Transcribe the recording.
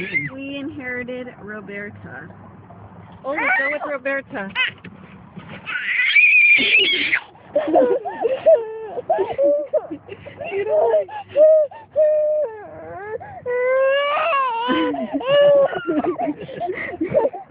We inherited Roberta. Oh, let's go with Roberta. You know.